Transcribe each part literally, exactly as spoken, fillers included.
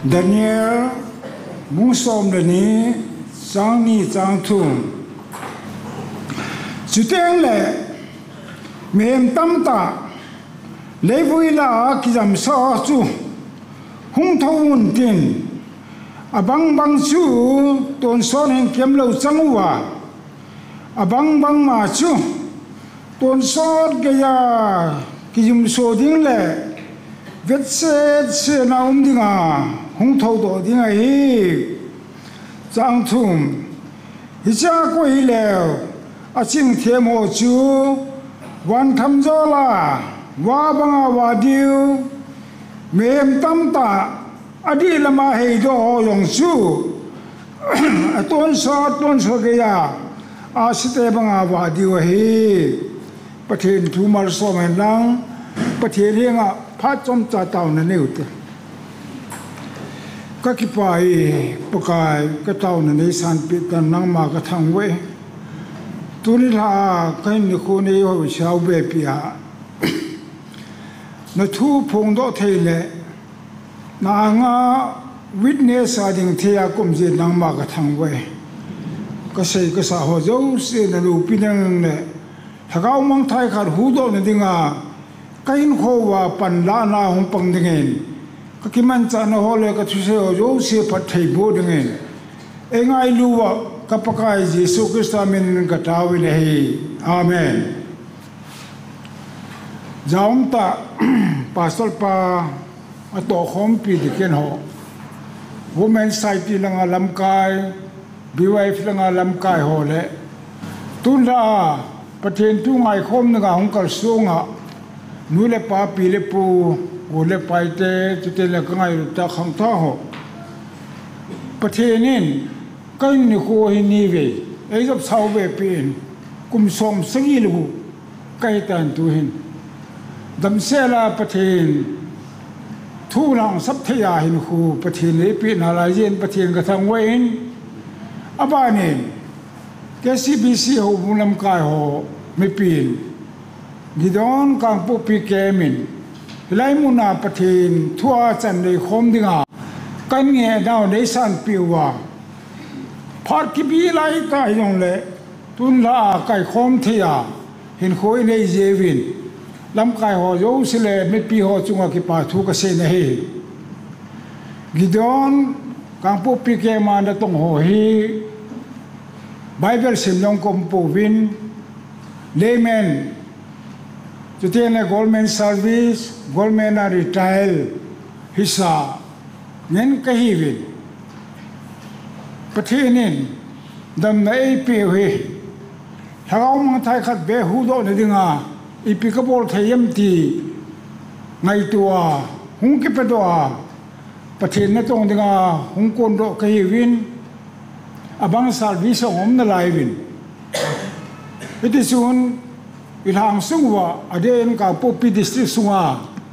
Daniel mung som le ni chang ni chang thum chuteng le mem tam ta le vui la ki jam sa chu hung thawun tin abang bang chu ton son hen kem lo changwa abang bang ma chu ton son ke ya ki jum so ding le vet se se na um dinga hung thaw do dinga hi chang thum hi cha ko hi le a ching the mo chu wan tham zo la wa banga wa diu mem tam ta adi lama hei do yong chu ton so ton so ke ya a site banga wa diu hi pathin thu mar so men lang pathe ringa phat chom cha taw na ne ut ka ki pai pakai ka taw na ne san pi tan nang ma ka thang we tu ni la kai ni khu ne yo shau be pi ha na thu phong do thei le na nga witness a ding thia kum je nang ma ka thang we ka sei ka sa ho zo se na lu pi nang le thagau mang thai khar hu do na dinga kain kho wa pan la na hong pang dingen ka kiman cha na ho le ka thu se ho zo se phat thei bo dingen engai lu wa ka pakai jesu krista min ka taw le hi amen jaum ta pastor pa ato khom pi diken ho women society langa lam kai biwife langa lam kai ho le tun la pathen tu ngai khom nga hong kal sunga nu le pa pi le pu o le pai te te le ngai ta khang tha ho pathenin kai ni ko hi ni ve ei job sau ve pin kum som sangi lu kai tan tu hin dam se la pathen thu lang sap thaya hin khu pathen le pi na la yen pathen ka thang wein abanin ke C B C ho bunam kai ho me pin gidon kang pu pi kemin lai muna pathin thua chan le khom dinga kan nge daw le san piwa phar ki bi lai ta yong le tun la kai khom thia hin khoi nei jewin lam kai ho yo sile me pi ho chunga ki pa thu ka se ne he gidon kang pu pi ke ma na tong ho hi bible sim long kom pu win layman Jutene government service, government a retire hisa, nen kahivin. Patinin, dam na ipi hui. Hagaw mga tay kat be hudo na dinga, ipi kabol tayam ti, ngay tuwa, hung kipedoa, patin na tong dinga, hung kondo kahivin, abang service ang om na laivin. Iti soon, ilhang sungwa aden ka popi district sunga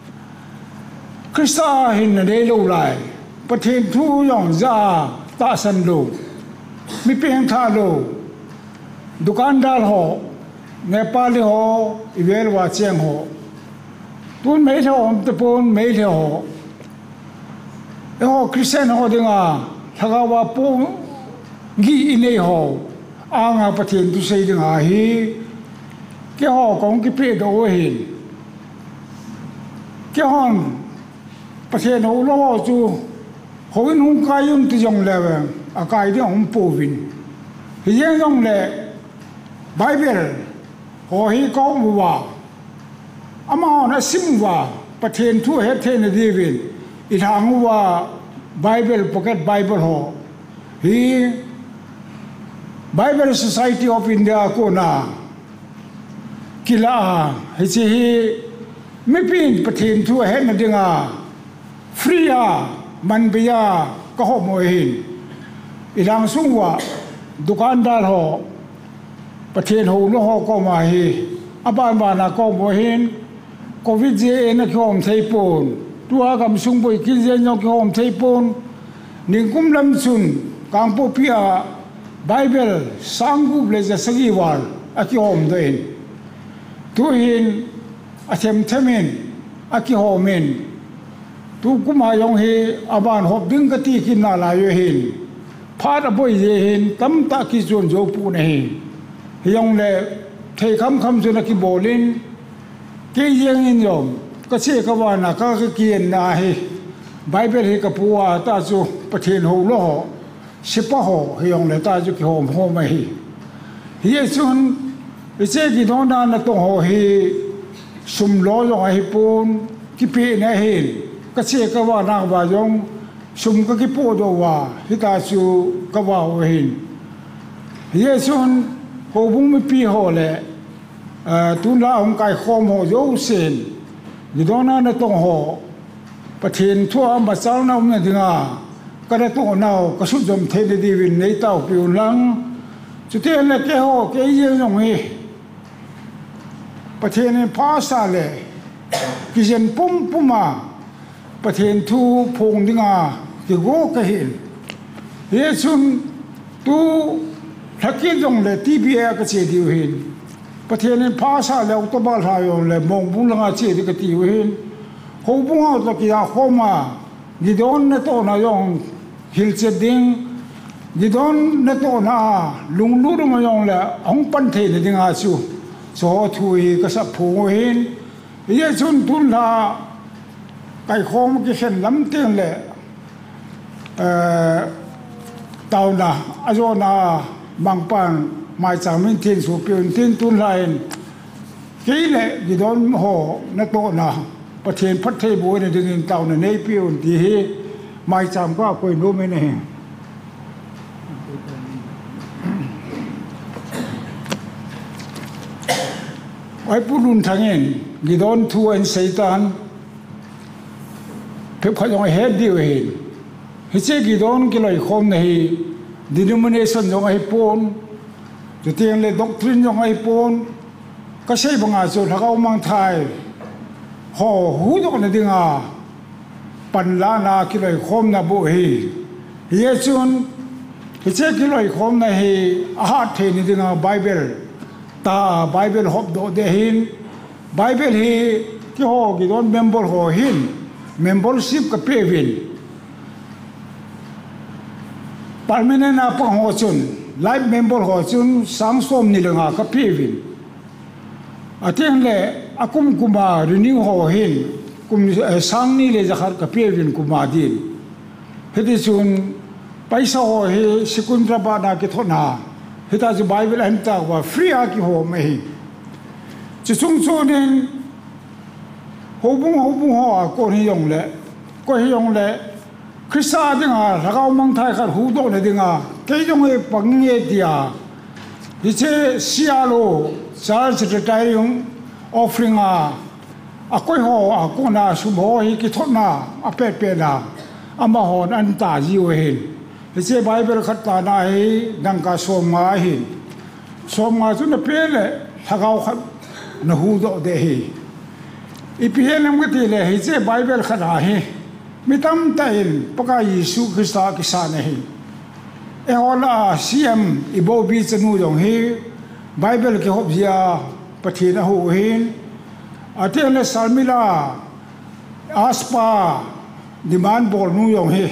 krista hin ne lo lai pathen thu yong za ta san lo mi peng tha lo dukandar ho nepali ho ivel wa cheng ho tun me tho om te pon me tho e ho christian ho dinga thaga wa po gi ine ho anga pathen tu sei dinga hi cái họ có cái bề đồ hình cái họ bắt đầu nó lo chú họ vẫn không cái dùng từ dòng lệ à cái đó không phổ biến thì cái dòng lệ Bible họ hi có một vài ama họ nó sim vài bắt đầu thu hết thế này đi về ít hàng vài Bible pocket Bible họ hi Bible Society of India ko na kila hi chi hi mi pin pathin thu he na dinga free a man bia ka ho mo hin ilang sungwa dukandar ho pathin ho no ho ko ma hi aban ba na ko mo hin covid je na khom thei pon tua gam sung boi ki je no khom thei pon ningkum lam sun kang po pia Bible sangu blaze sagi war aki hom doin tu hin athem themin aki homin tu kuma yong he aban hop ding ka ti kin na la yo hin pha da boy je hin tam ta ki zon jo pu ne hi yong le thei kham kham chu na ki bolin ke yeng in yom ka che ka wa na ka ka kien na hi bible hi ka puwa ta chu pathin ho lo sipa ho hi yong le ta chu ki hom ho mai hi hi chun che ki don na na to ho hi sum lo yo hi pun ki pe na hi ka che ka wa na wa yong sum ka ki po do wa hi ta chu ka wa ho hin hi chun ho bung mi pi ho le tu la ong kai khom ho yo sen ni don na na to ho pathin thua ma chal na um na dinga ka da to na ka su jom the de di win nei tau pi un lang chu te le ke ho ke ye yong hi pathin pha sa le ki jen pum puma pathin thu phong dinga ki go ka hin ye chun tu thakin jong le ti bi a ka che di hin pathin pha sa le to ba tha yo le mong bu la che di ka ti hin ho bu ha to ki a khoma ni don na to na yong hil che ding ni don na to na lung lu ru ma yong le ong pan the ni dinga chu so thui ka sa phu hin ye chun tun la kai khom ki khen lam teng le ờ tàu na ajo na mang pan mai chang min tin su pion tin tun lain ke le ni don ho na to na pathen phat thei bo ne ding tàu na nei pion ti hi mai chang ka koi no me ne ai pulun thangen ni don thu an satan pe phajong he di we hi che gi don ki loi khom nei denomination jong ai pon tu tiang le doctrine jong ai pon ka sei banga chu thakau mang thai ho hu do na dinga pan la na ki loi khom na bu hi ye chun hi che ki loi khom na hi a ha the ni dinga bible ta bible hop do de hin bible hi ki ho gi don member ho hin membership ka pe vin permanent a pa ho chun life member ho chun sang som ni lenga ka pe vin ateng le akum kuma renew ho hin kum sang ni le zakhar ka pe vin kuma din hedi chun paisa ho hi sikundra ba na ki thona hita ju bible an ta wa free a ki ho me hi chu chung chu nen ho bung ho bung ho ko ni yong le ko hi yong le krista dinga ragau mang thai khat hu do ne dinga ke yong e pang nge dia hi che sialo charge retiring offering a a koi ho a ko na su ho hi ki thona a pe pe na ama hon an ta ji we hin hi che bible khat ta na hi dang ka som nga hi som nga chu na pe le ragau khat na hu do de hi ipihelam ka tile hi che bible khana hi mitam tail paka yesu krista ki sa nahi e hola siam ibo bi chanu jong hi bible ke hop zia pathina ho hin atele salmila aspa demand bol nu yong hi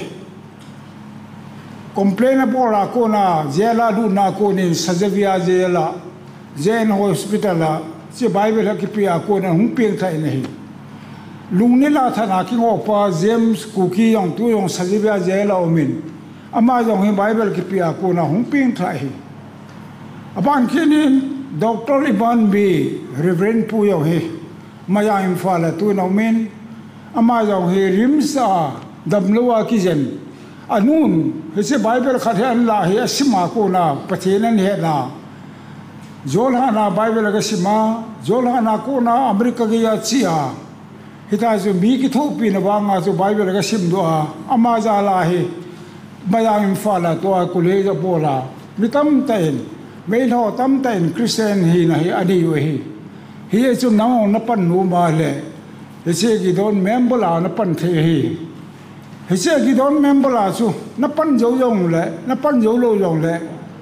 complain bora ko na jela du na ko ni sajavia jela zen hospital la che bible ki pia ko na hung peng thai nahi lung ni la thana ki ngo pa james cookie yong tu yong sajibia jela omin ama yong hi bible ki pia ko na hung peng thai hi aban kinin doctor iban bi reverend pu yong hi maya imfala tu no min ama yong hi rimsa damlowa ki jen anun he se bible khathan la hi asima ko na pathinan he na Jolhana Bible ka sima Jolhana ko na Amerika ga ya chia hita ju mi ki thopi na wanga ju Bible ka sim do a ama ja la hi bayang fala to a kule ja bola mitam tain me no tam tain Christian hi na hi adi we hi hi chu na na pan nu ma le he se gi don membola na pan the hi he se gi don membola chu na pan jo yong le na pan jo lo yong le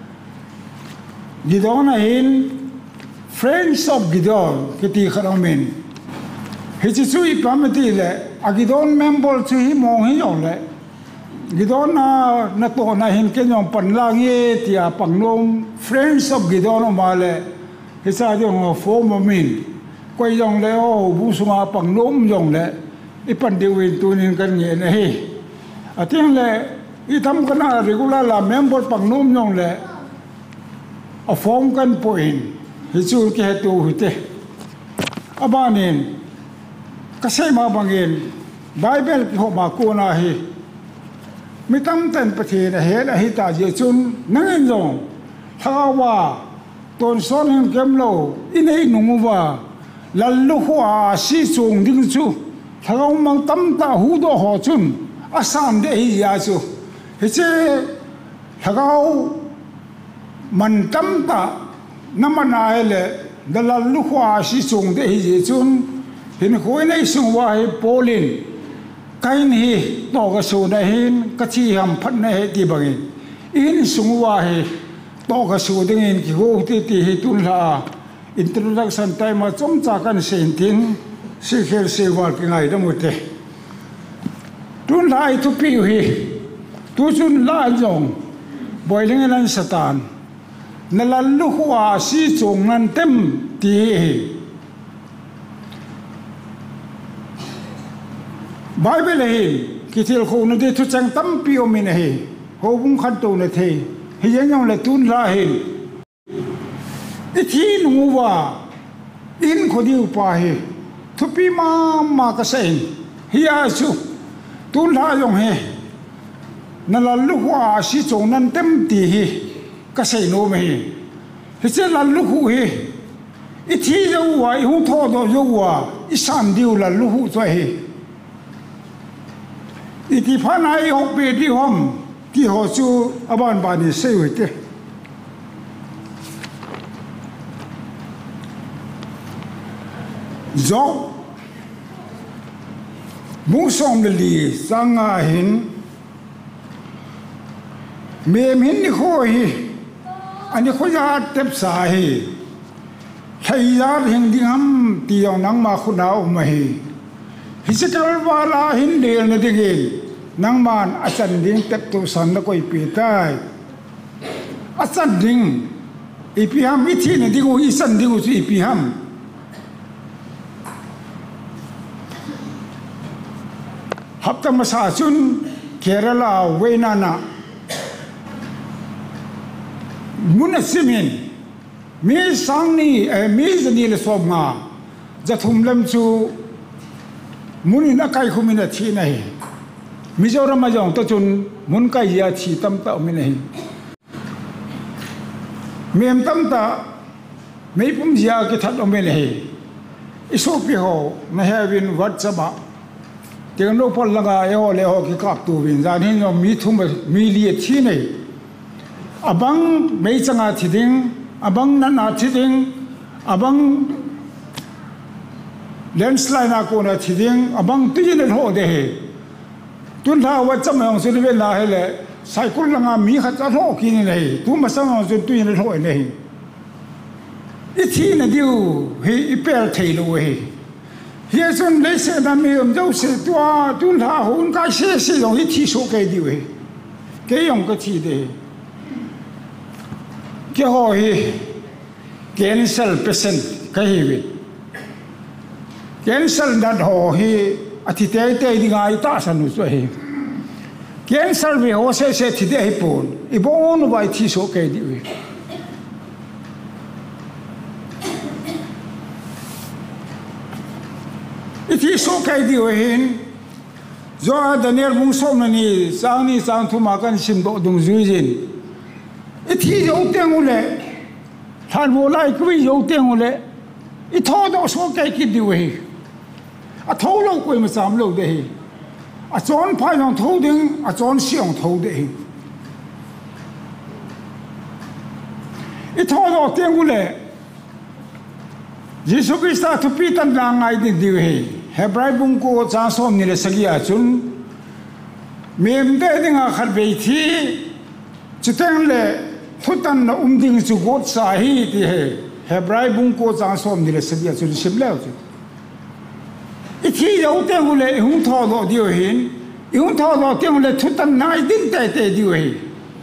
Gidon hin friends of Gidon kiti kharamin hichi sui pamati le agidon member chu hi mong hi yong le gidon na na to na hin ke nyong pan la nge tia panglom friends of gidon ma le he sa jong fo mo min ko yong le o bu sunga panglom yong le i pan de win tunin kan nge ne hi atin le i tham kana regular la member panglom yong le a form kan point hi chu ke tu hite abanin kasai ma bangin bible ki ho ma ko na hi mi tam ten pathe na he na hi ta je chun nangin jong thawa ton son hin kem lo inei nungwa lallu hwa si chung ding chu thaw mang tam ta hu do ho chun asan de hi ya chu he che thaw man tam ta namana ele dalallu hwa si chung de hi je chun hin khoi nei sung wa hi polin kain hi to ga su na hin ka chi ham phat na he ti bangin in sung wa hi to ga su ding in ki ho ti ti hi tun la introduction time ma chom cha kan sen tin si kher se wa ki ngai da mu te tun lai tu pi hi tu chun la jong boiling an satan na la lu hwa si chung nan tem ti Bible hi kitil ko na de tu chang tam pi o min hi ho bung khan to na the hi yang yong le tun la hi i thi nu wa in ko di pa hi tu pi ma ma ka sen hi a chu tun la yong he na la lu hwa si chong nan tem ti hi ka sei no me hi hi che la lu hu hi i thi yo wa i hu tho do yo wa i san diu la lu hu cho hi iti phanai hok pe di hom ki ho chu aban ba ni sei wi te zo mu som le li sanga hin me min ni kho hi ani kho ya tep sa hi thai ya hing ding ham ti yong nang ma khu na um hi hi se kal wala hin del na digin nang man asan ding tep tu san na koi pi tai asan ding ipi ham ithi na dingu isan dingu chu ipi ham hapta masa chun Kerala Wainana munasimin mi sangni mi zani le sob nga jathum lam chu munin akai khumina thi nahi Mizoram ma jong to chun mun kai ya thi tam ta mi nahi mem tam ta mei pum ya ke that o me nahi iso pi ho na havin whatsapp teng no pol laga yo le ho ki kap tu win jan hin no mi thum mi li thi nei abang mei changa thi ding abang na na thi ding abang landslide na ko na thi ding abang ti ne ho de he tun tha wa cham yong su le la he le cycle langa mi kha cha ho ki ni nei tu ma sang su tu ne ho nei i thi na diu he i pel thei lo he he sun le se na mi um do se tua tun tha hun ka se se yong i thi so ke diu he ke yong ka thi de ke ho he cancel percent ka hi wi cancel that ho he ati te te di ngai ta san nu so he cancel we ho se se thi de he pon I bon vai thi so ke di wi i thi so ke di wi hin zo Daniel mung so na ni sang ni sang thu ma kan sim do dung zui jin i thi yo teng ule than mo lai kwi yo teng ule i tho do so ke ki di wi a thâu lâu quay mà giảm lâu đấy a chọn phải lòng thâu đinh a chọn siêu thâu đấy ít thâu đó tiếng của lệ Jesus Christ tu pi tan lang ai đi đi hè Hebrai bung ko cha som ni le sagia chun mem de ding a khar be thi chuteng le thutan na um ding chu got sa hi ti he Hebrai bung ko cha som ni le sagia chun sim leo chu ít khi dấu tiếng của lệ hung thọ đó điều hình hung thọ đó tiếng của lệ thút tân nai đinh tệ tệ điều hình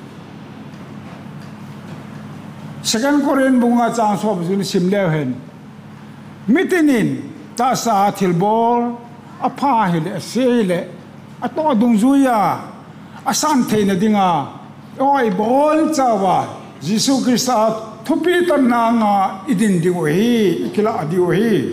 Second Korean bunga chang so bzun sim leo hen mitinin ta sa thilbol apa hile sele ato dung zuya asan theina dinga oi bol chawa Jisu Krista thupi tan na nga idin diu hi ikila adiu hi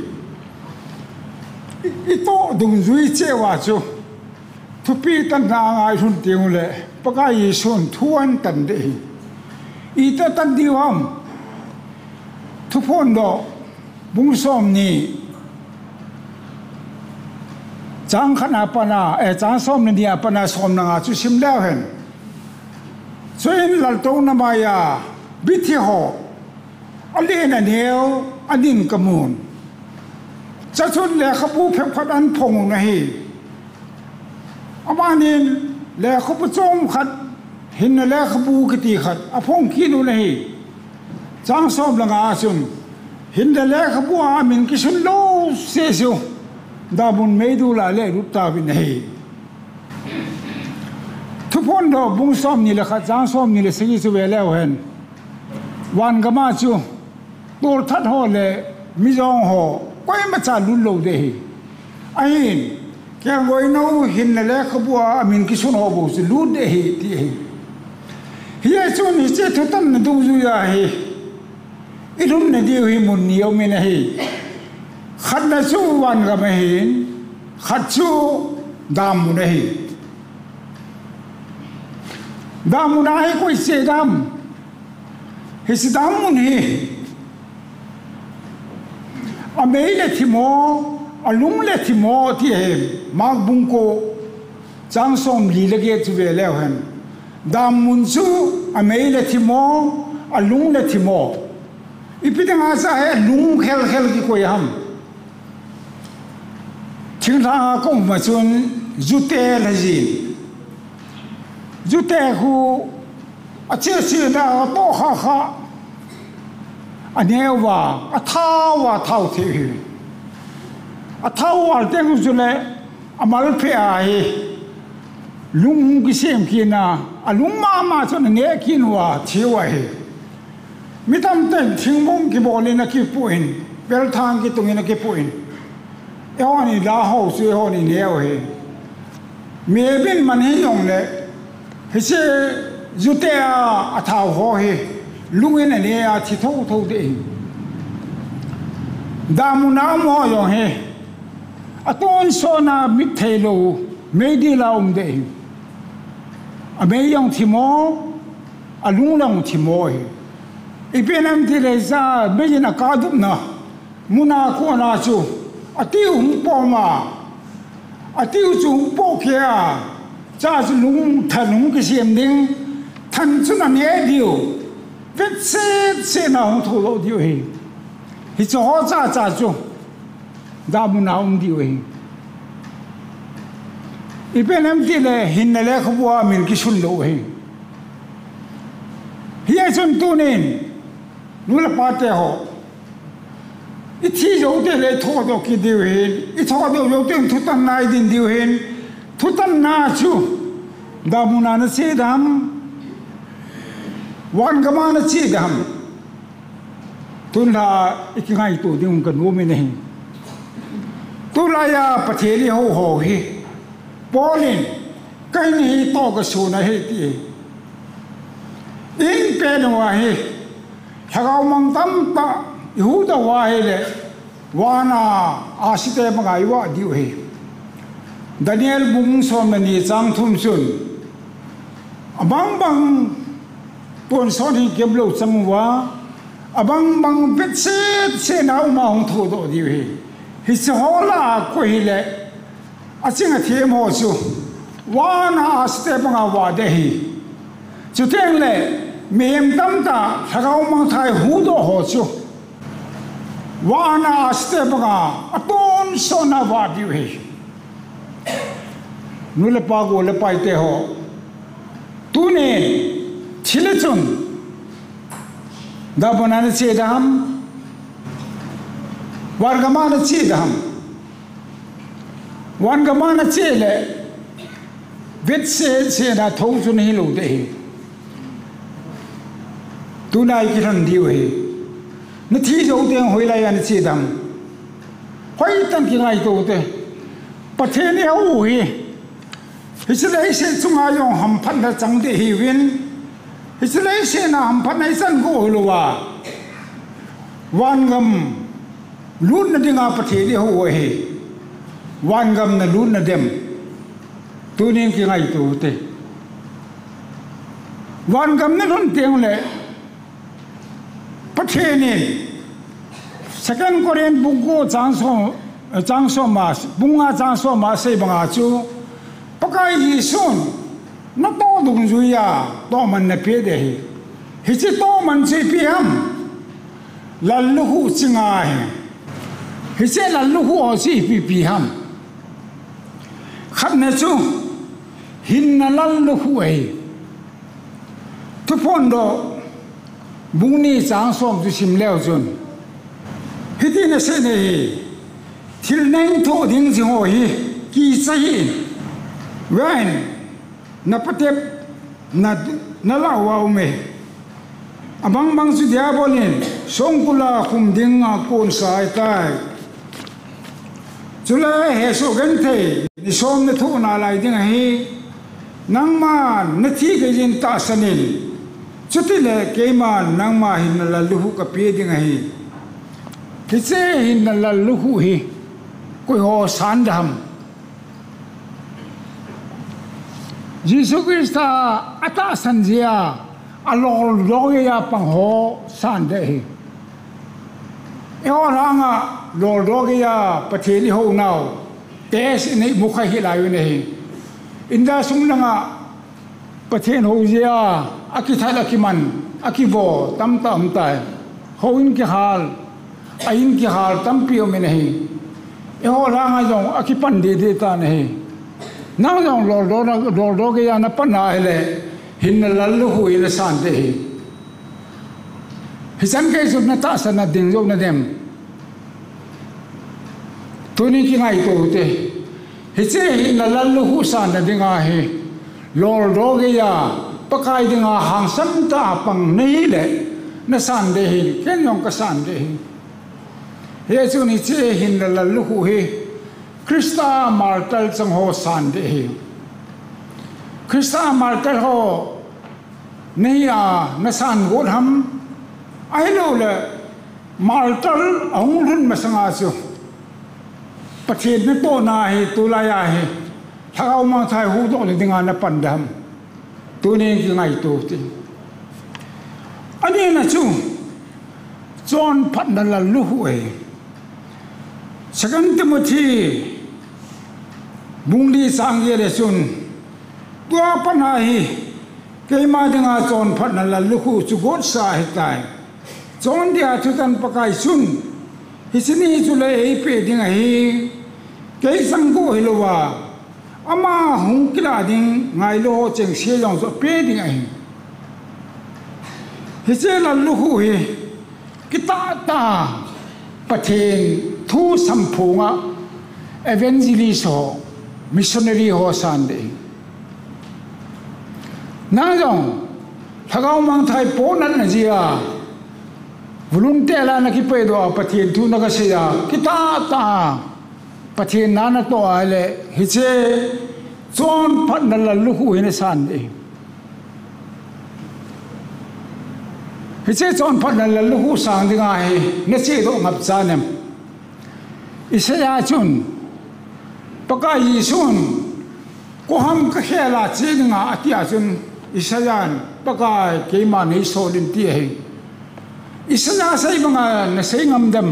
ito dung zui chewa chu thupi tan na nga hun tiu le paka Yesun thuan tan de ita tan diwam thupon do bungsom ni chang khana pana e chang som ni dia pana som na nga chu sim leo hen choin lal to na maya bithi ho ali na neo adin kamun cha chun le khabu phek phat an phong na hi amanin le khabu chom khat hin le khabu kiti khat a phong ki nu nei chang som langa sun hin le khabu a min ki sun lo se su da bun meidu la le ru ta bi nei thu pon do bung som ni le kha chang som ni le se su ve le hen wan ga ma chu tor that ho le mi jong ho koi ma cha lu lo de hi ai kya ngoi no hin le khabu a min ki sun ho bu su lu de hi ti hi hiya chun hi che thu tan na du zu ya hi idun na di hi mun niyo me na hi khat na chu wan ga ma hin khat chu dam mu na hi dam mu na hi koi se dam hi si dam mu ni a me le thi mo a lung le thi mo ti he mag bung ko chang som li le ge chu ve le han dam mun chu a me le thi mo a lung le thi mo ipidang asa he lung khel khel ki ko yam thing tha ko ma chun zute la ji zute khu a che che da to kha kha a newa a thawa thau thi a thawa te ku chu le amal phe a hi lung ki sem ki na a lung ma ma chu ne ki wa thi wa hi mi tam ten thing mong ki bol na ki puin bel thang ki tung na ki puin e ho ni la ho se ho ni ne ho he me bin man hi yong le he se zute a thau ho he lung in ne a thi tho tho de da mu na mo yo he a ton so na mi thelo me di la um de a me yong thi mo a lung long thi mo he ipenam ti le sa me na ka du na muna ko na chu a tiu hum po ma a tiu chu po kya cha chu lung than lung ki sim ding than chu na ne diu vet se se na hong tho lo diu he hi cho cha cha chu da mu na um diu he ipenam ti le hin le khwa min ki sun lo he hi chun tu nin nu la pa te ho i thi yo te le tho do ki diu he i tho do yo te thu tan nai din diu he thu tan na chu da mu na na se dam wan ga ma na chi dam tun la ikingai tu ding kan wo me nei tu la ya patheli ho ho hi polin kai ni to ga su na he ti in pe no wa he hagau mang tam ta hu da wa he le wa na asite ma ga wa diu he Daniel bung som na ni chang thum sun abang bang ton son hi kem lo chang wa abang bang pet se se na ma hong tho do diu he hi se hola ko hi le a ching a the mo chu wa na asite ma ga wa de hi chu teng le mem tam ta hagau mang thai hu do ho chu wa na asite ma ga aton so na wa diu he nu le pa go le pai te ho tu ne chile chun da banana che dam war ga ma na che dam wan ga mana che le vet se se na thau chu nei lo de tu nai ki ran diu he na thi jo te hoi lai an che dam hoi tan ki ngai to te pathe ne au hi Israel se chunga yong ham phan da chang de hi win Israel se na ham phan ai san go lo wa wan gam lut na dinga pathe de ho he wan gam na lut na dem tu ning ki ngai to te wan gam na ron teng le pathe ne second Korean book go chang so chang so ma bunga chang so ma se banga chu pakai hi sun na to dung zu ya to man na pe de hi hi chi to man chi pi ham la lu hu chinga hi hi che la lu hu o chi pi pi ham khat na chu hin na la lu hu ai tu pon do bung ni chang som chu sim leo chun hi ti na se ne thil neng tho ding ji ho hi ki sai When na patep na na lawa ume abang bang su dia bolin songkula kum dinga kon sai tai chula he so gante ni som ne thu na lai ding hi nang ma na thi ge jin ta sanin chuti le ke ma nang ma hin la lu hu ka pe ding hi ki se hin la lu hu hi ko ho san dam Jesus Christ ata sanjia alol loya pang ho san de hi e oranga lo loya patheli ho now tes nei mukha hi lai ne hi inda sungnanga pathen ho zia akithala kiman akibo tam tam tai ho in ki hal ain ki hal tam pio me nei e oranga jong akipan de de ta nei Now don't Lord Lord Lord Lord ya na panahile hin lalu hu ila sante hi hisan kai sub na ta sana ding jo na dem tuni ki ngai to te hiche hin lalu hu san na dinga hi Lord Lord ya pakai dinga hang sam ta pang nei le na san de hi ken yong ka san de hi he chu ni che hin lalu hu hi Krista martel chang ho san de hi Krista martel ho nei a na san go ham ai lo le martel ong hun ma sanga chu pathet ne to na hi tu la ya hi thau ma thai hu do le dinga na pan dam tu ne ki ngai tu ti ani na chu John phat na la lu hu e Second Timothy Bungli sangye le sun tua panahi ke ma dinga chon phat na la lu hu chu god sa hi tai chon dia chu tan pakai sun hi sini chu le ei pe dinga hi ke sang go hi lo wa ama hung kila ding ngai lo cheng se yong so pe dinga hi hi se la lu hu hi kita ta pathen thu samphunga evangelist ho missionary ho sande na jong thagau mang thai ponan na jia volunteer la na ki pe do pathen thu na ka se ya kita ta pathen na na to ale hiche chon phat na la lu hu ne sande hiche chon phat na la lu hu sang dinga he na che do ngap cha nem Isaya chun pakai yisun ko ham ka khela che nga atia chun Isaya pakai ke ma nei so din ti he Isaya sai banga na sei ngam dam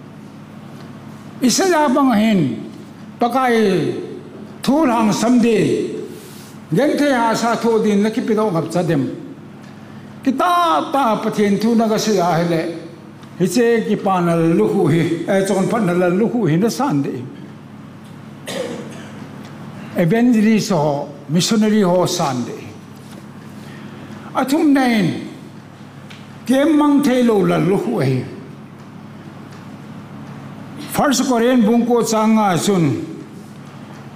Isaya bang hin pakai thu lang samde gen the ha sa tho din na ki pi do ngap cha dem kita ta pathen thu na ga se a hele hiche ki panal lu hu hi e chon phan la lu hu hi na san de evangelist ho missionary ho san de athum nain kem mang thelo la lu hu hi First Korean bung ko changa sun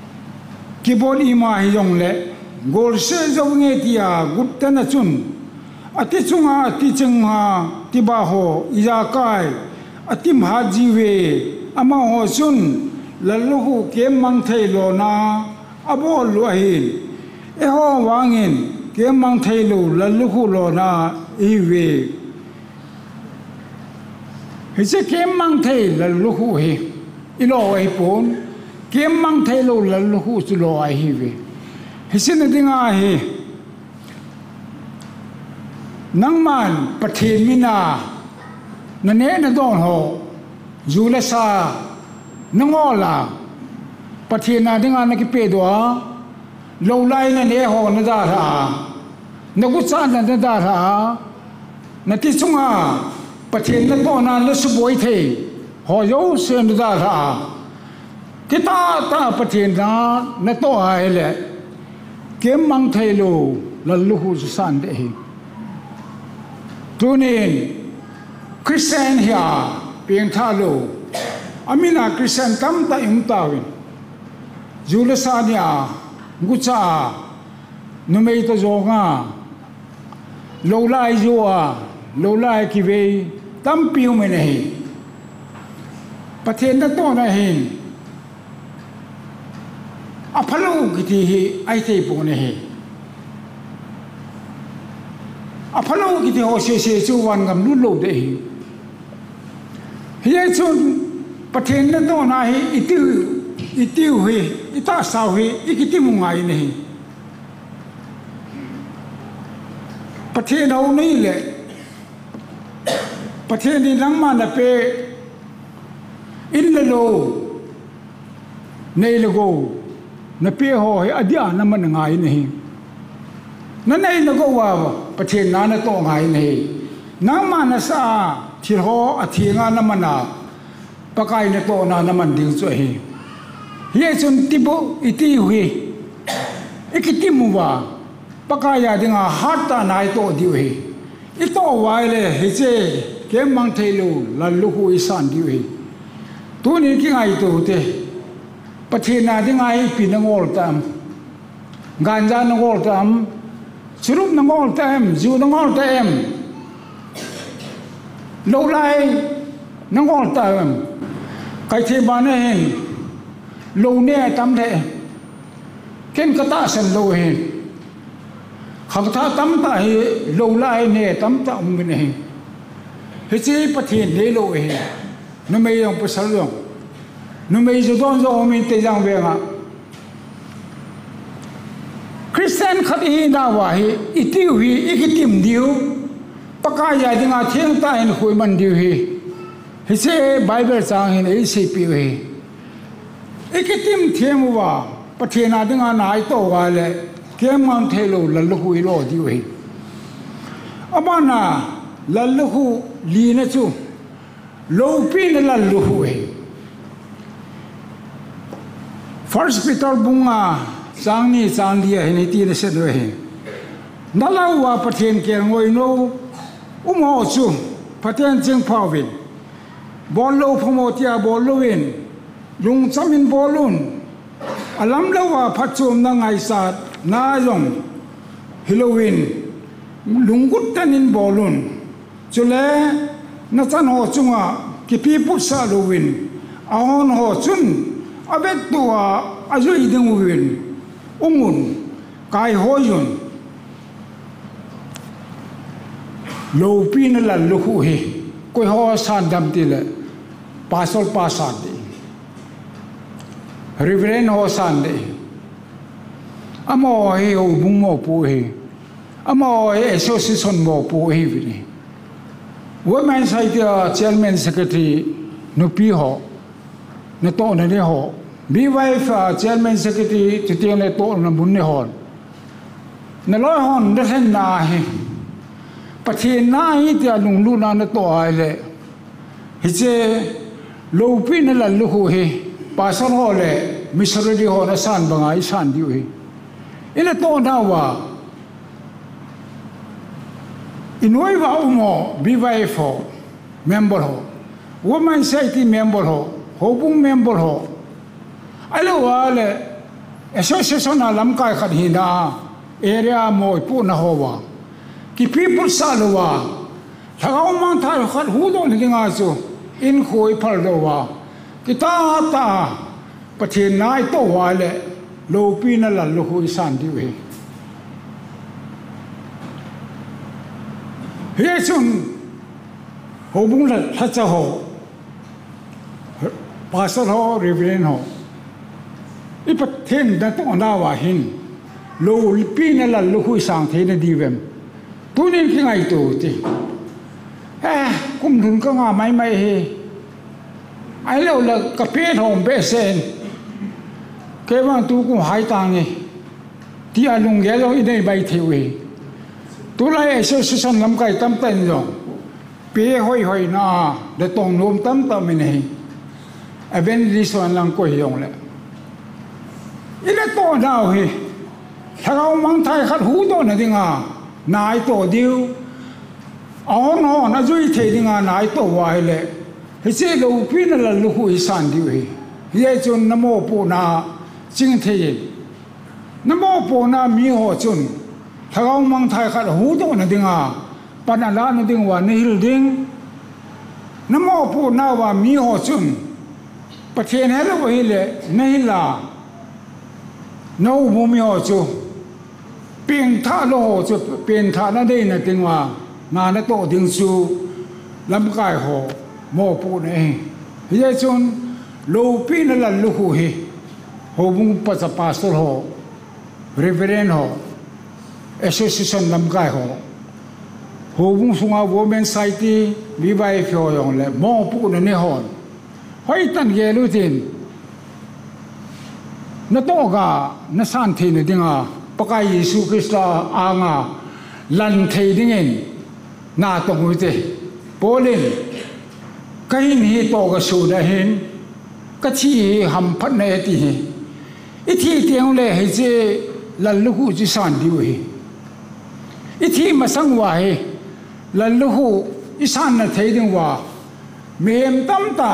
keyboard ima hi yong le gol se zo nge tia gut tan chun ati chunga ati chungha ti ba ho iya kai ati ma jiwe ama ho chun lalu hu kem mang thei lo na abo lo hin e ho wangin kem mang thei lo lalu hu lo na i we he se kem mang thei lalu hu he i lo ai pon kem mang thei lo lalu hu chu lo ai hi we he se na dinga he nang man pathin mina na ne na don ho zula sa nangola pathina dinga na ki pe do lo lai na ne ho na da ra na ku cha na da ra na ti chunga pathin na to na la su boi the ho yo se na da ra ki ta ta pathin na na to ai le kem mang thai lo la lu hu san de hi tunin Christian here piang tha lo amina Christian tam ta im tawin julasania ngucha numei to zonga lo lai joa lo lai ki ve tam piu me nei pathen na to na hin aphalo ki ti hi ai te pu ne hi aphalo ki ti ho se se chu wan gam lu lo de hi hi chun pathen na to na hi itiu itiu hi ita sa hi ikiti mungai nei pathen ho nei le pathen ni lang ma na pe in le lo nei le go na pe ho hi adia na man ngai nei na nei na go wa pathen na na to ngai nei nang ma na sa thil ho athinga na mana pakai na to na na man ding chu hi hi chun tibu iti hui ikiti mu wa pakaya dinga hatta nai to diu hi ito wai le hi che ke mang thei lu la lu hu isan diu hi tu ni ki ngai to te pathina dinga hi pinangol tam ganja nangol tam surup nangol tam ju nangol tam lo lai nangol tam kai the ba ne hen lo ne tam de ken kata san lo hen kham tha tam ta hi lo lai ne tam ta um ne he chi pathin le lo he no me yong pasal yong no me zo don zo min te jang ve nga Christian khat hi na wa hi itiu hi ikitim diu pakaya dinga theng ta hin khui man diu hi he se bible chang hin ei se pi hi ikitim themu wa pathina dinga nai to wa le kem man thelo la lu hui lo diu hi amana la lu hu li na chu lo pi na la lu hu hi First Peter bunga chang ni chang dia hi ni ti na se do hi na la wa pathin ke ngoi no umo chu pathen ching phawin bol lo phomo tia bol lo win lung chamin bolun alam lo wa phachum na ngai sat na yong Halloween lungut tanin bolun chule na chan ho chunga ki pi pu sa lo win ahon ho chun abet tua azui ding win umun kai hoyun lo pin la lu hu he koi ho san dam ti le pasol pasan di Reverend ho san de amo he o bung mo pu he amo he association mo pu he vi women side chairman secretary no pi ho na to na ne ho bi wife chairman secretary ti ti ne to na bun ne ho na lo hon de hen na he pathin na hi ti lung lu na na to ai le hi che lo pi na la lu hu he pasal ho le missionary ho na san bangai san diu he ina to na wa inoi wa umo bi wife ho member ho woman society member ho ho bung member ho alo wa le association na lam kai khat hi na area moi pu na howa ki people salwa thagau mang thai khat hu do ni nga chu in khoi phal do wa ki ta ta pathin nai to wa le lo pi na la lu hui san di we he chun ho bung la tha cha ho pastor ho reverend ho i pathin da to na wa hin lo pi na la lu hui sang the na di wem tu nin ki ngai tu ti eh kum thun ka nga mai mai he ai lo la ka pe thom be sen ke ma tu ku hai tang ni ti a lung ge lo i nei bai the we tu lai so so san lam kai tam ten lo pe hoi hoi na de tong nom tam tam mi nei a ben li so lang ko yong le i le to na he thagau mang thai khat hu do na dinga nai to diu ao no na zui the dinga nai to wai le he se lo pi na la lu hu san diu he ye chun namo pu na ching the yin namo pu na mi ho chun thagau mang thai khat hu do na dinga pan ala na ding wa ni hil ding namo pu na wa mi ho chun pathen he lo hi le nei la no bu mi ho chu ping tha lo chu pen tha na dei na ting wa na na to ding chu lam kai ho mo pu ne ye chun lo pi na la lu hu hi ho bung pa sa pastor ho reverend ho association lam kai ho ho bung sunga women society vi vai phyo yong le mo pu na ne hon hoi tan ge lu tin na to ga na san the ne dinga pakai Yesu Krista anga lan thei dingin na to ngu te polin kai ni to ga su da hin ka chi ham phat ne ti i thi tiang le he je lan lu hu ji san di we i thi ma sang wa he lan lu hu i san na thei ding wa mem tam ta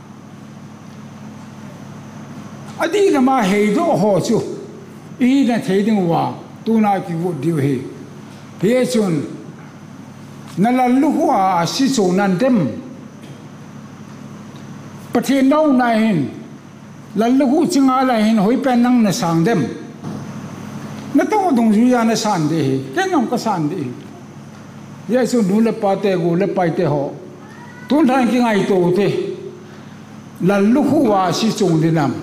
adi na ma he do ho chu i na thei ding wa tu na ki wo di he he chun na la lu hua si chu nan dem pathin no na hin la lu hu chinga la hin hoi pen nang na sang dem na to dong ju ya na san de ke ngam ka san de ye chu nu le pa te go le pai te ho tu thang ki ngai to te la lu hua si chu de nam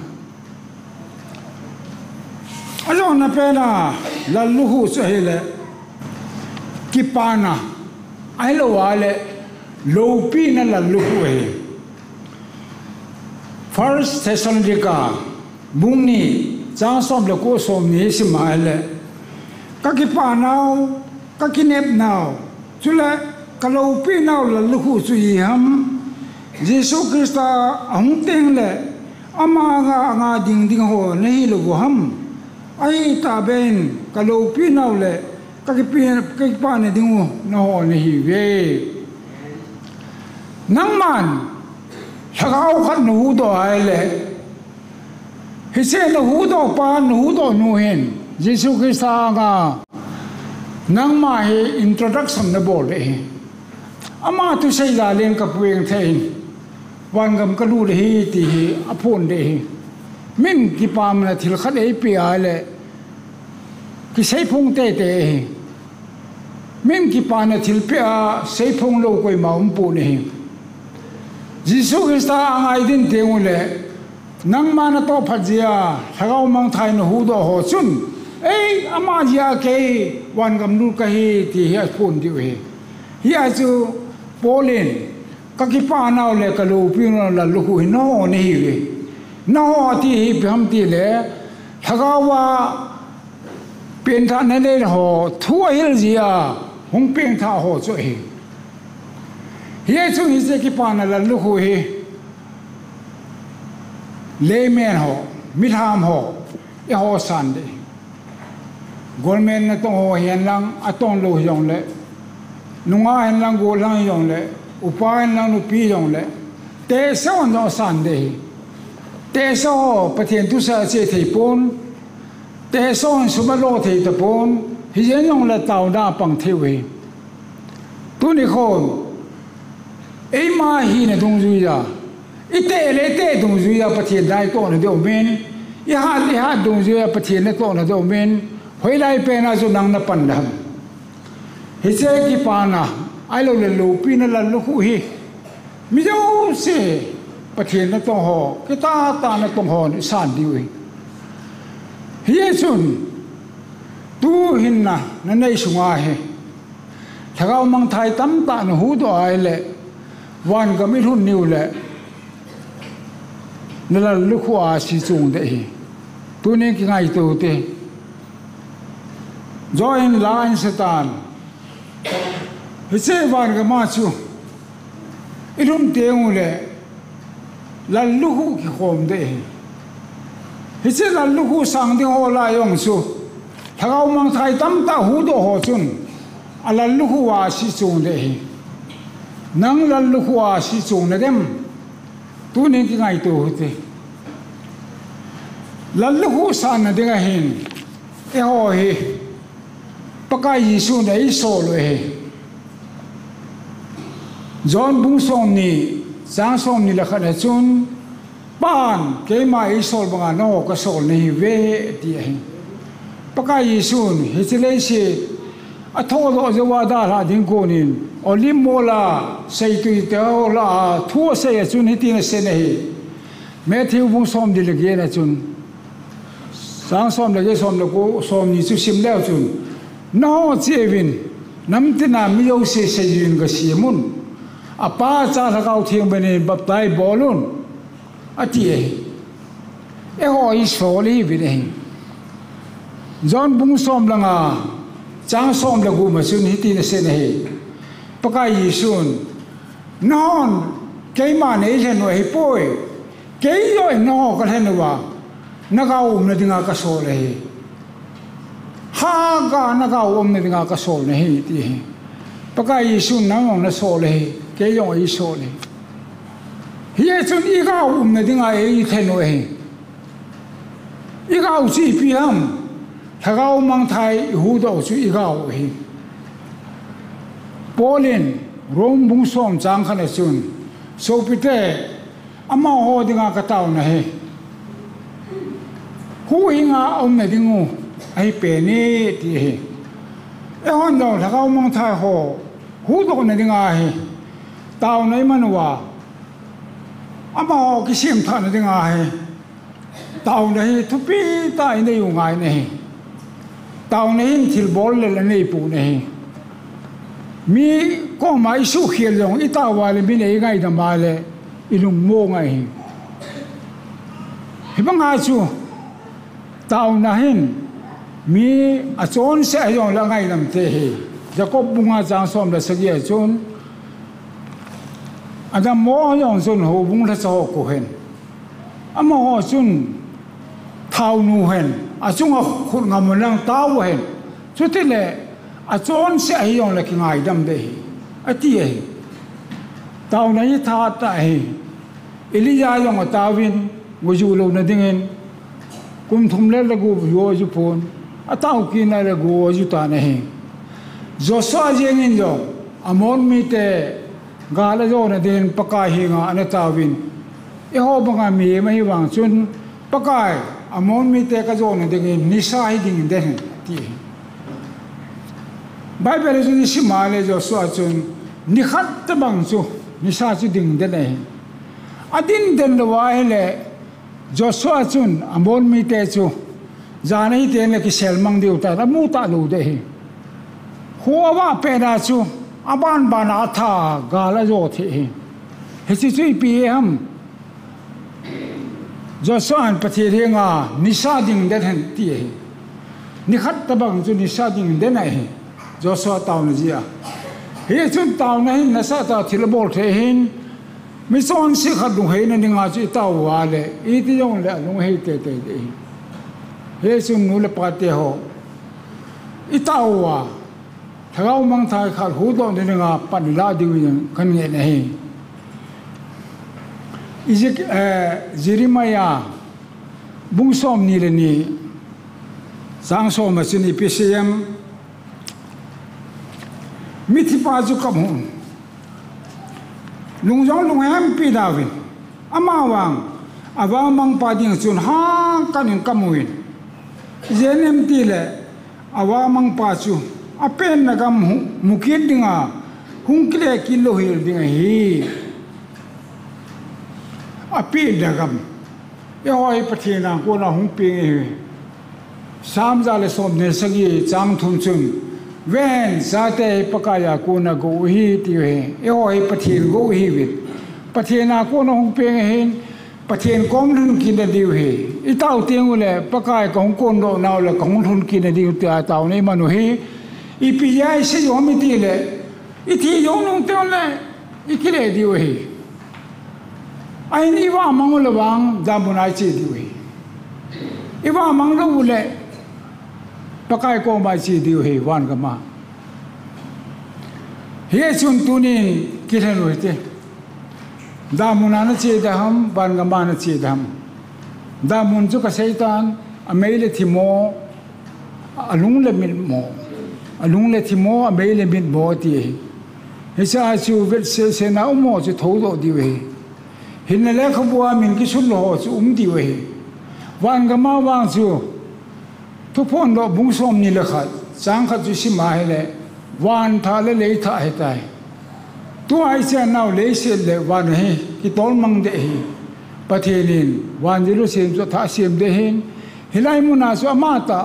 alo na pe na la lu hu so he le ki pa na ai lo wale lo pi na la lu hu he First Thessalonica bung ni cha som le ko som ni si ma le ka ki pa nau ka ki nep nau chula ka lo pi nau la lu hu su yi ham Jesu Krista ang teng le ama nga nga ding ding ho nei lo go ham ai ta ben ka lo pi nau le ka ki pi ka ki pa ne ding no ho ne hi ve nang man thagau khat nu do ai le hi se no hu do pa nu do nu hen Jesu Krista nga nang ma he introduction na bol e ama tu sei la len ka pueng thein wan gam ka lu le hi ti hi apon de hi min ki pam na thil khat ei pi ai le ki sei phung te te min ki pa na thil pe a sei phung lo koi ma um pu ne Jesu Krista ang ai din te le nang ma na to phajia thagau mang thai no hu do ho chun ei ama jia ke wan gam lu ka hi ti hi phun di we hi a chu polin ka ki pa na le ka lu pi no la lu hu no ne hi we no ti hi pham ti le thagau wa pen tha ne le ho thu hil jia hong peng tha ho chu hi ye chu hi se ki pa na la lu hu hi le men ho mi tham ho e ho san de golmen na tong ho hian lang atong lo yong le nunga hian lang go lang yong le upa hian lang nu pi yong le te so no san de te so pathian tu sa che thei pon te son suma lo thei ta pon hi yen yong la tau da pang thewe tu ni khon ei ma hi na dong zui ya ite le te dong zui ya pathian dai to na do men i ha li ha dong zui ya pathian na to na do men hoi lai pe na zo nang na pan dam hi se ki pa na ai lo le lo pi na la lu hu hi mi jo se pathian na to ho ki ta ta na tong ho ni san di wi hi sun tu hin na na nei sunga he thagao mang thai tam ta na hu do ai le wan ga mi hun niu le nala lu khwa si chung de hi tu ne ki ngai tu te join line satan hi se wan ga ma chu ilum te u le la lu hu ki khom de hi hi se la lu hu sang de ho la yong su thagao mang thai tam ta hu do ho chun ala lu hu wa si chung de hi nang la lu hu wa si chung na dem tu ne ki ngai tu te la lu hu san na de ga hin e ho hi paka Yesu nei so lo he John bung som ni sang som ni la khana chun pan ke ma i sol banga no ka sol nei ve ti he paka Yesu hi chile si a tho lo zo wa da la ding ko nin olim mola sei tu te la thu se ya chun hi ti na se nei Matthew bung som di le ge na chun sang som le ge som le ko som ni chu sim le chun no chevin nam te na mi yo se se yin ga simun apa cha la kau thieng bene bap tai bolun ati e e ho i so li bi ne John bung som la nga chang som la gu ma sun hi ti na se ne he paka Yesun non ke ma ne je no hi poi ke yo no ka he no wa na ka um na dinga ka so le he ha ga na ga om ne nga ka so ne hi ti paka Yesu na ngong na so le ke yong i so le hi chun i ga um ne dinga e the no he i ga u chi pi ham tha ga mang thai hu do chu i ga u hi polin rom bung som chang khana chun so pi te ama ho dinga ka taw na he hu inga om ne dingu ai pe ni ti he e hon do tha ga mang thai ho hu do ne dinga he taw nei man wa ama ho ki sim tha ne dinga he taw nei thu pi ta nei u ngai nei taw nei thil bol le le nei pu nei mi ko mai su khiel long i ta wa le mi nei ngai da ma le i lung mo ngai hi bang a chu taw na hin mi a chon se ayong la ngai lam te he Jacob bunga chang som la sagia chon ada mo yong chun ho bung la cho ko hen ama ho chun thau nu hen a chung a khur ngam lang taw hen chu te le a chon se ayong la ki ngai dam de ati he taw na i tha ta he Elia yong a tawin ngo ju lo na dingin kum thum le la gu yo ju pon atau ki na le gu ju ta ne he Joshua jeng in jo amon mi te ga la jo na den paka hi nga ana tawin e ho banga mi ma hi wang chun pakai amon mi te ka jo na de ni sa hi ding de ti Bible ju ni si ma le Joshua chun ni khat ta bang chu ni sa chu ding de ne adin den lo wa le Joshua chun amon mi te chu jana hi te ne ki selmang de uta ra mu ta lu de hi huwa pe da chu aban bana tha ga la jo the hi he chi chi pi ham Joshua an pathi re nga ni sa ding de than ti hi ni khat ta bang chu ni sa ding de na hi Joshua taw na ji a he chun taw na hin na sa ta thil bol the hin mi son si khat du he na ni nga chi taw wa le i ti yong le long he te te de he chun nu le pa te ho i taw wa thagao mang thai khal hu do ne nga pan la di wi kan nge ne hi Jeremiah bung som ni le ni sang so ma sin P C M mi thi pa chu kam hu lung jong lung ham pi David ama wang awa mang pa ding chun ha kanin kamuin jenem ti le awa mang pa chu apen na gam mukit dinga hung kle kilo hil dinga hi api dagam e hoi pathina ko na hung pi sam za le som ne sagi chang thum chun ven sa te pakaya ko na go hi ti he e hoi pathil go hi wit pathina ko na hung pi hin pathen kom thun kin da diu he i tau tiang le pakai kong kon do naw le kong thun kin da diu ta taw nei manu he i pi ya se yo mi ti le i thi yo nong te le i kile diu he ai ni wa mang le wang da bu nai chi diu he i wa mang lo le pakai ko ba chi diu he wan ga ma he chun tu ni kilen ro te da munana che da ham ban ga mana che da ham da mun chu ka seitan a meile thimo alung le mit mo alung le thimo a meile mit mo ti he sa chu vet se se na mo chu tho do di we hin le khobwa min ki sul lo chu um di we wan ga ma wang chu thu phon lo bung som ni le kha chang kha chu si ma he le wan tha le le tha he tai tu ai se nau le se le wan he ki tol mang de hi pathelin wan jilu sem so tha sem de hin hilai muna so amata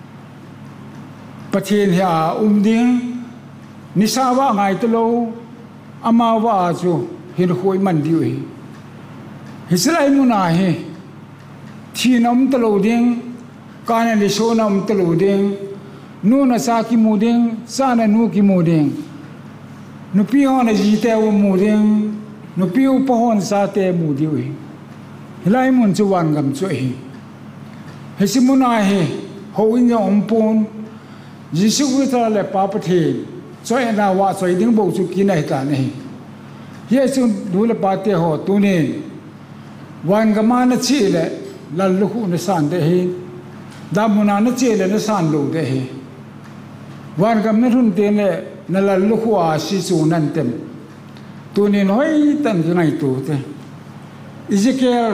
pathen ya um ding nisawa ngai to lo ama wa chu hin khoi man di hi hislai muna he thinam to lo ding kana le so nam to lo ding nu na sa ki mu ding sa na nu ki mu ding nu pi ho na ji te wo mu ding nu pi u po hon sa te mu di wi hilai mun chu wan gam chu hi he simuna he ho in yo om pon ji su wi ta le pa pa the choi na wa choi ding bo chu ki nai ta nei ye chu du le pa te ho tu ne wan ga ma na chi le lal lu khu na san de hi da muna na che le na san lo de hi wan ga me run te ne na la lu khu a si chu nan tem tu ni noi tan ngai tu te Ezekiel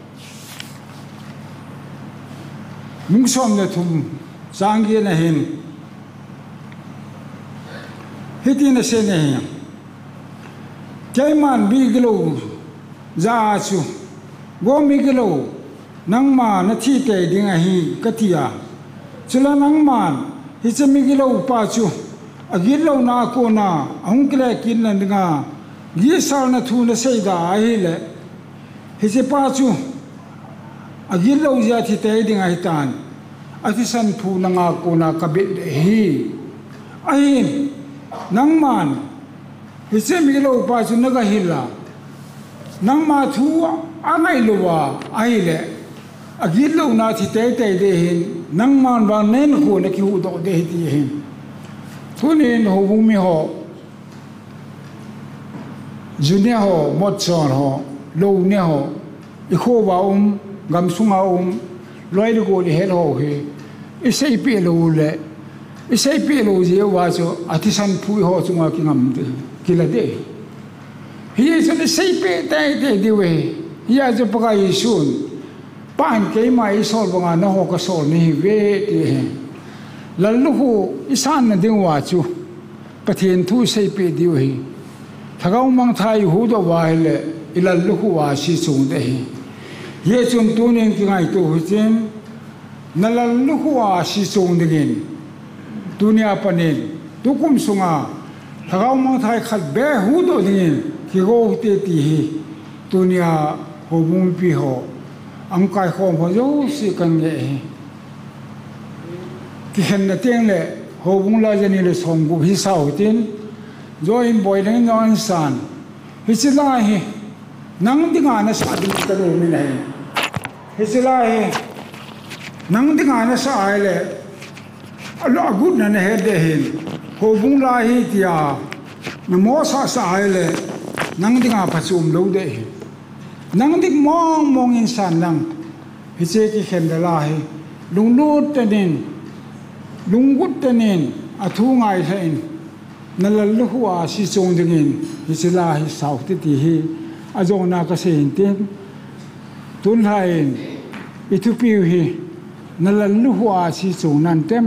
mung som ne thum sang ge na hin hiti na se ne kai man bi glo za chu go mi glo nang ma na thi te ding a hi katia chula nang man hi che mi glo pa chu agil lo na ko na ang kle kin na nga gi sal na thu na sei da hi le hi se pa chu agil lo ja thi te ding a hi tan a thi san thu na nga ko na ka be hi ai nang man hi se mi glo pa chu na ga hi la nang ma thu a ngai lo wa ai le agil lo na thi te te de hin nang man ba nen ko na ki hu do de hi ti hin thunin ho bung mi ho junior ho mot chon ho lo ne ho i kho ba um gam sunga um loi lu ko li he ho he i sei pe lo le i sei pe lo je wa so atisan phu ho chunga ki ngam de ki la de hi so ne sei pe tai de de we ya jo pa ka yi sun pan ke mai so ba na ho ka so ni we ti lal lu hu isan na ding wa chu pathen thu sei pe diu hi thagau mang thai hu do wa le ilal lu hu wa si chung de hi ye chum tu nen ki ngai tu hu chen nalal lu hu wa si chung de gen dunia panen tu kum sunga thagau mang thai khat be hu do den ki go te ti hi dunia ho bung pi ho ang kai khom ho yo si kan ge ki hen na teng le ho bung la jani le som gu hi sao tin zo in boy le non san hi si la hi nang dinga na sa din ta lo mi nei hi si la hi nang dinga na sa ai le alo gut na ne he de hin ho bung la hi tia na mo sa sa ai le nang dinga pa chum lo de hi nang dik mong mong in san nang hi che ki hen da la hi lung lu ta din lunggut tenin athu ngai thain nalal luwa si chong dingin hisila hi sauti ti hi azona ka sein tin tun hain ithupiu hi nalal luwa si chong nan tem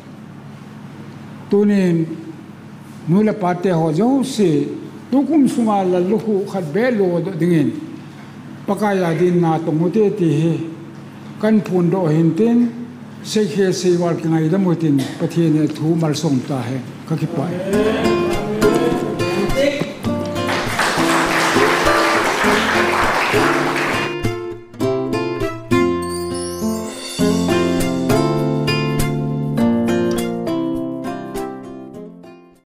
tunin nula pate ho jo se tukum sunga laluhu khat be lo dingin pakaya din na tongote ti hi kan phun do hin tin se khe se wal ngai da motin pathian thu mal som ta hai ka ki pai